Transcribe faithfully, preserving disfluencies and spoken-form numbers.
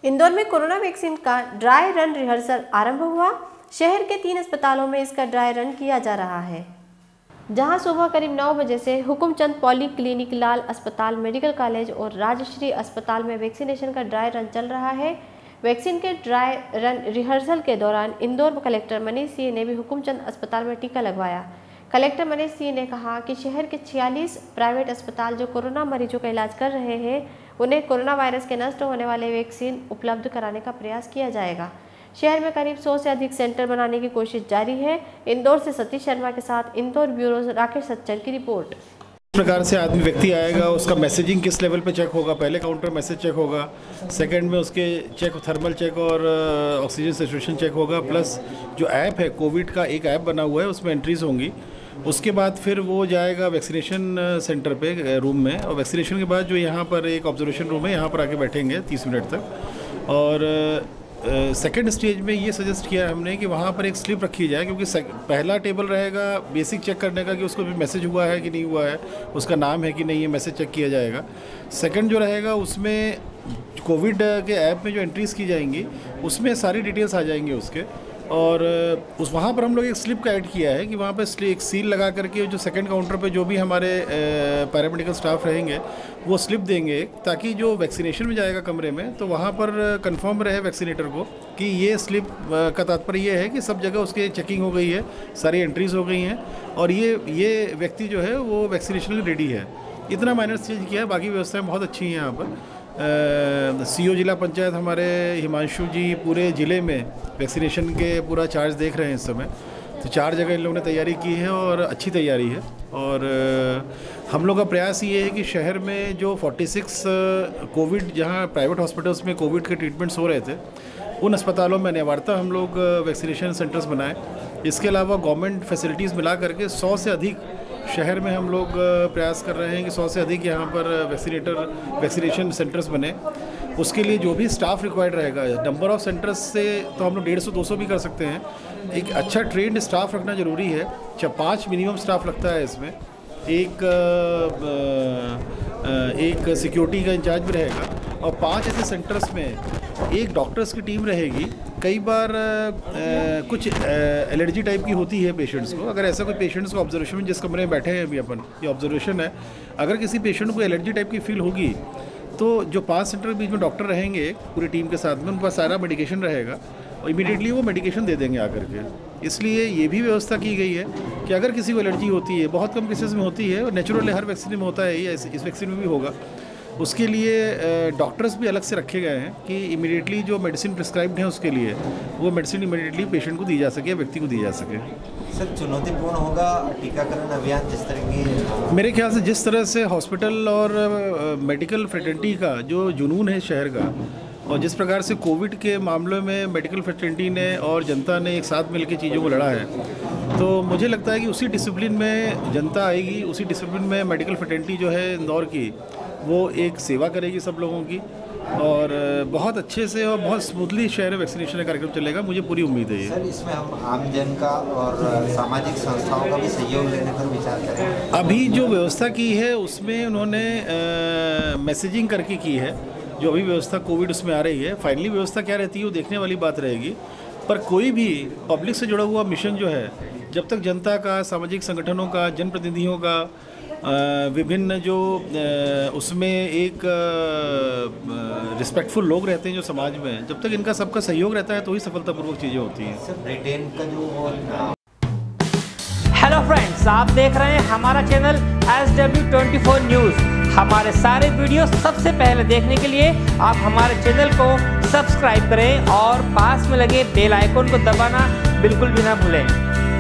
इंदौर में corona vaccine का dry run rehearsal आरंभ हुआ। शहर के तीन अस्पतालों में इसका ड्राई रन किया जा रहा है, जहां सुबह करीब नौ बजे से हुकुमचंद पॉली क्लिनिक, लाल अस्पताल, मेडिकल कॉलेज और राजश्री अस्पताल में वैक्सीनेशन का ड्राई रन चल रहा है। वैक्सीन के ड्राई रन रिहर्सल के दौरान इंदौर कलेक्टर मनीष सिंह ने भी हुकुमचंद अस्पताल में टीका लगवाया। कलेक्टर मनीष सिंह ने कहा कि शहर के छियालीस प्राइवेट अस्पताल जो कोरोना मरीजों का इलाज कर रहे हैं, उन्हें कोरोना वायरस के नष्ट होने वाले वैक्सीन उपलब्ध कराने का प्रयास किया जाएगा। शहर में करीब सौ से अधिक सेंटर बनाने की कोशिश जारी है। इंदौर से सतीश शर्मा के साथ इंदौर ब्यूरो राकेश सच्चर की रिपोर्ट। इस प्रकार से आदमी व्यक्ति आएगा, उसका मैसेजिंग किस लेवल पे चेक होगा। पहले काउंटर मैसेज चेक होगा, सेकंड में उसके चेक थर्मल चेक और ऑक्सीजन सैचुरेशन चेक होगा, प्लस जो ऐप है कोविड का एक ऐप बना हुआ है उसमें एंट्रीज होंगी। उसके बाद फिर वो जाएगा वैक्सीनेशन सेंटर पे रूम में, और वैक्सीनेशन के बाद जो यहाँ पर एक ऑब्जर्वेशन रूम है, यहाँ पर आके बैठेंगे तीस मिनट तक। और सेकेंड uh, स्टेज में ये सजेस्ट किया है हमने कि वहाँ पर एक स्लिप रखी जाए, क्योंकि पहला टेबल रहेगा बेसिक चेक करने का कि उसको भी मैसेज हुआ है कि नहीं हुआ है, उसका नाम है कि नहीं, ये मैसेज चेक किया जाएगा। सेकंड जो रहेगा उसमें कोविड के ऐप में जो एंट्रीज़ की जाएंगी उसमें सारी डिटेल्स आ जाएंगी उसके। और उस वहाँ पर हम लोग एक स्लिप का ऐड किया है कि वहाँ पर एक सील लगा करके जो सेकंड काउंटर पे जो भी हमारे पैरामेडिकल स्टाफ रहेंगे वो स्लिप देंगे, ताकि जो वैक्सीनेशन में जाएगा कमरे में तो वहाँ पर कंफर्म रहे वैक्सीनेटर को कि ये स्लिप का तात्पर्य ये है कि सब जगह उसकी चेकिंग हो गई है, सारी एंट्रीज़ हो गई हैं और ये ये व्यक्ति जो है वो वैक्सीनेशन के रेडी है। इतना माइनर चेंज किया है, बाकी व्यवस्थाएँ बहुत अच्छी हैं यहाँ पर। सीओ जिला पंचायत हमारे हिमांशु जी पूरे ज़िले में वैक्सीनेशन के पूरा चार्ज देख रहे हैं इस समय। तो चार जगह इन लोगों ने तैयारी की है और अच्छी तैयारी है। और हम लोग का प्रयास ये है कि शहर में जो छियालीस कोविड जहां प्राइवेट हॉस्पिटल्स में कोविड के ट्रीटमेंट्स हो रहे थे, उन अस्पतालों में अनिवार्यतः हम लोग वैक्सीनेशन सेंटर्स बनाएं। इसके अलावा गवर्नमेंट फैसिलिटीज़ मिला करके सौ से अधिक शहर में हम लोग प्रयास कर रहे हैं कि सौ से अधिक यहाँ पर वैक्सीनेटर वैक्सीनेशन सेंटर्स बने। उसके लिए जो भी स्टाफ रिक्वायर्ड रहेगा, नंबर ऑफ़ सेंटर्स से तो हम लोग डेढ़ सौ दो सौ भी कर सकते हैं। एक अच्छा ट्रेंड स्टाफ रखना ज़रूरी है। जब पाँच मिनिमम स्टाफ लगता है इसमें, एक एक सिक्योरिटी का इंचार्ज भी रहेगा और पांच ऐसे सेंटर्स में एक डॉक्टर्स की टीम रहेगी। कई बार आ, कुछ एलर्जी टाइप की होती है पेशेंट्स को। अगर ऐसा कोई पेशेंट्स को ऑब्जर्वेशन में, जिस कमरे में बैठे हैं अभी अपन, ये ऑब्जर्वेशन है, अगर किसी पेशेंट को एलर्जी टाइप की फील होगी तो जो पांच सेंटर के बीच में डॉक्टर रहेंगे पूरी टीम के साथ में, उनके पास सारा मेडिकेशन रहेगा और इमीडिएटली वो मेडिकेशन दे देंगे आकर के। इसलिए ये भी व्यवस्था की गई है कि अगर किसी को एलर्जी होती है, बहुत कम केसेस में होती है और नेचुरल हर वैक्सीन में होता है, ये इस वैक्सीन में भी होगा, उसके लिए डॉक्टर्स भी अलग से रखे गए हैं कि इमीडिएटली जो मेडिसिन प्रिस्क्राइब्ड है उसके लिए वो मेडिसिन इमीडिएटली पेशेंट को दी जा सके, व्यक्ति को दी जा सके। सर, चुनौतीपूर्ण होगा टीकाकरण अभियान जिस तरह की? मेरे ख्याल से जिस तरह से हॉस्पिटल और मेडिकल फ्रेटर्निटी का जो जुनून है शहर का, और जिस प्रकार से कोविड के मामलों में मेडिकल फ्रेटर्निटी ने और जनता ने एक साथ मिलकर चीज़ों को लड़ा है, तो मुझे लगता है कि उसी डिसिप्लिन में जनता आएगी, उसी डिसिप्लिन में मेडिकल फ्रेटर्निटी जो है इंदौर की वो एक सेवा करेगी सब लोगों की, और बहुत अच्छे से और बहुत स्मूथली शहर वैक्सीनेशन का कार्यक्रम चलेगा, मुझे पूरी उम्मीद है। ये सर, इसमें हम आम जन का और सामाजिक संस्थाओं का भी सहयोग लेने पर विचार करें। अभी जो व्यवस्था की है उसमें उन्होंने मैसेजिंग करके की है, जो अभी व्यवस्था कोविड उसमें आ रही है। फाइनली व्यवस्था क्या रहती है वो देखने वाली बात रहेगी, पर कोई भी पब्लिक से जुड़ा हुआ मिशन जो है, जब तक जनता का, सामाजिक संगठनों का, जनप्रतिनिधियों का, विभिन्न जो उसमें एक रिस्पेक्टफुल लोग रहते हैं जो समाज में, जब तक इनका सबका सहयोग रहता है तो ही सफलतापूर्वक चीज़ें होती हैं। सर, ब्रिटेन का जो हेलो फ्रेंड्स, आप देख रहे हैं हमारा channel S W twenty four news. हमारे सारे वीडियो सबसे पहले देखने के लिए आप हमारे चैनल को सब्सक्राइब करें और पास में लगे बेल आइकन को दबाना बिल्कुल भी ना भूलें।